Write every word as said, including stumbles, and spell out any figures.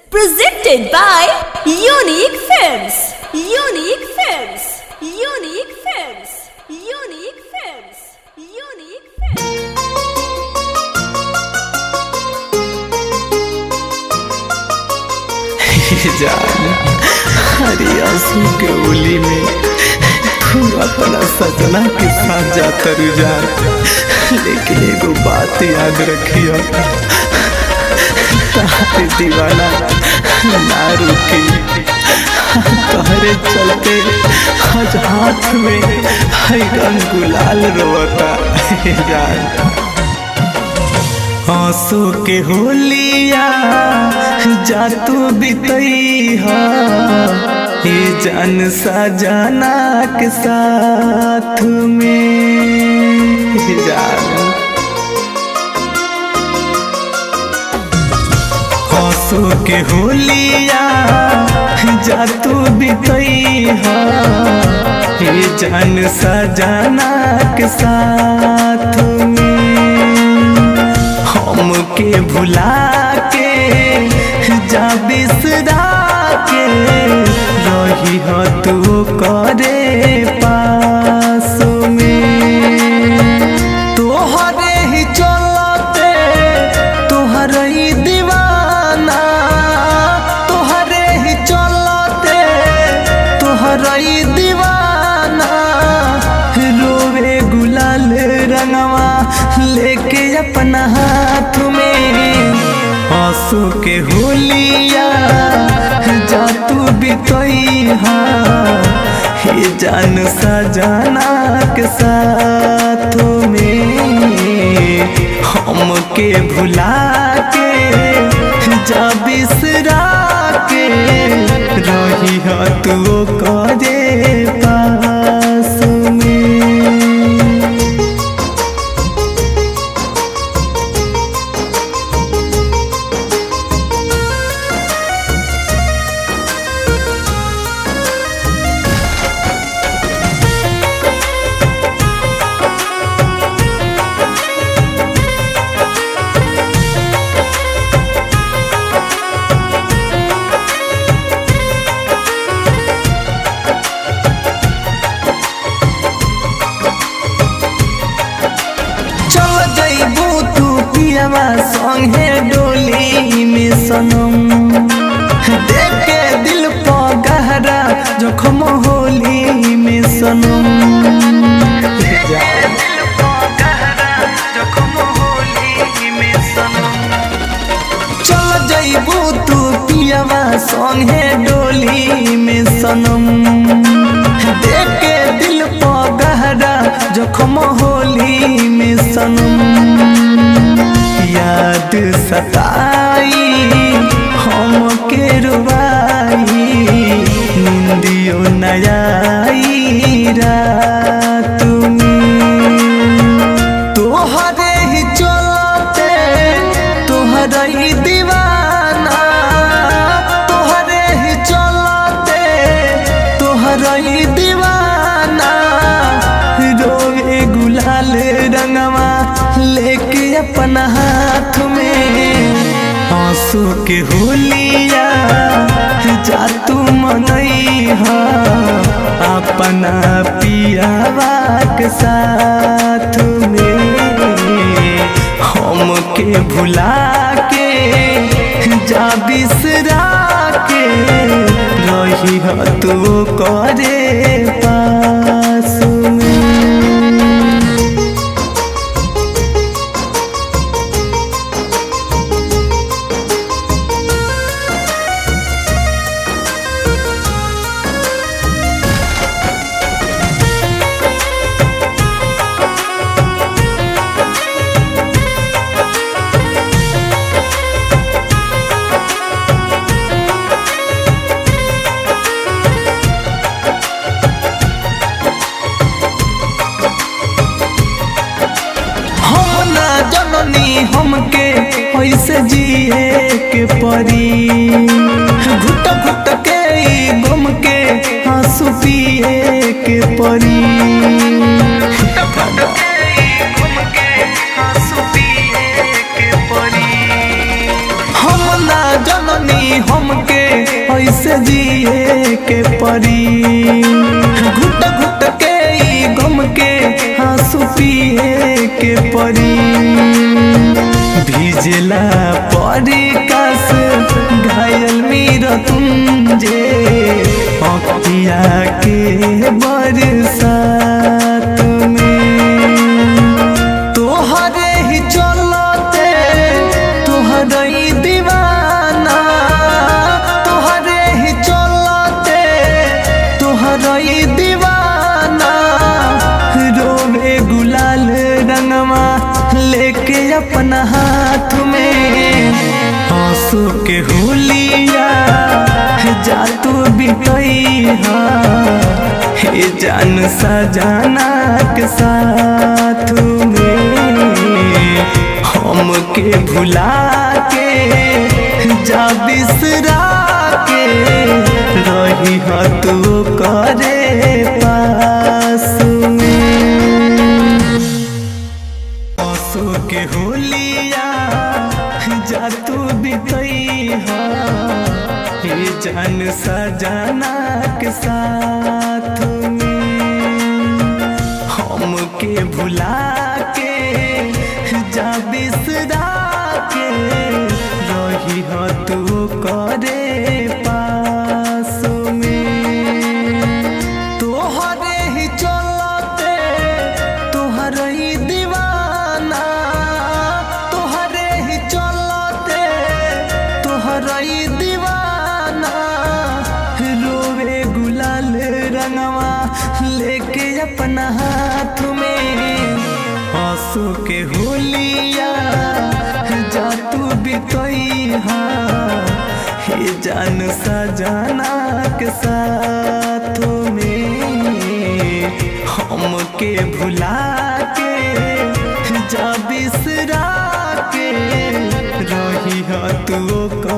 Presented by Unique Films. Unique Films. Unique Films. Unique Films. Unique Films. जान हरी आंसू के उली में तू अपना सजना के साथ जाता रुझान, लेकिन एगो बात याद रखियो, तारे दीवाना ना रुकी। तोहरे चलते आज हाथ में हई रंग गुलाल रोता जान। आंसू के होलिया जा तू बितई हा ये जान सजना के साथ में जान। आंसू के होलिया जा तू बितई हा ये जान सजना के साथ में। हमके भुला के जा बिसरा के रही हो तू करे पास में। तोहरे ही चलते तोहरे ही दीवाना, तोहरे ही चलते तोहरे ही दीवाना। रोवे गुलाल रंगवा लेके अपना हाथ में। आंसू के होलिया जा तू बितई हा ये जान सजना के साथ में। हमके भुला के जा बिसरा के रही हो तू करे पास में। संगे डोली में सनम देख के दिल पा गहरा जख्म होली में सनम। चल जइबू तू पियावा संगे डोली में सनम देख के दिल पा गहरा जख्म होली में सनम। याद सताई हमके रुबाई निंदियो नयाई रात में। तोहरे ही चलते तोहरे ही दीवाना, तोहरे ही चलते तोहरे ही दीवाना। रोवे गुलाल रंगवा लेके अपना हाथ में। आंसू के होलिया जा तू मनई हा अपना पियावा के साथ में। हमके भुला के जा बिसरा के रही हो तू करे पास में। हमके ऐसे जिए के परी घुट घुट के गम के आंसू पिए के परी। हम ना जननी हम परी। घुट घुट के ई गम के आंसू पिए के परी। भिजला परी कास घायल मेरा तुंजे अखिया के बरसात में। तोहरे ही चलते तोहरे ही दीवाना, तोहरे ही चलते तोहरे ही दीवाना। रोवे गुलाल रंगवा लेके अपना हाथ में। आंसू के होलिया जा तू बितैहा हे जान सजाना के साथ में। हम के भुला के जा बिसरा के रही हा तू करे पास में। आंसू के होलिया जा तू बितैहा हे जान सजाना के साथ में। हम के भुला के जा बिसरा के रही हा तू करे पास में। तोहरे ही चलते तोहरे ही दीवाना, तोहरे ही चलते तोहरे ही दीवाना। रोवे गुलाल रंगवा लेके अपना हाथ में। आंसू के होलिया जा तू बितैहा हे जान सजाना के साथ में। हम के भुला के जा बिसरा के रही हा तू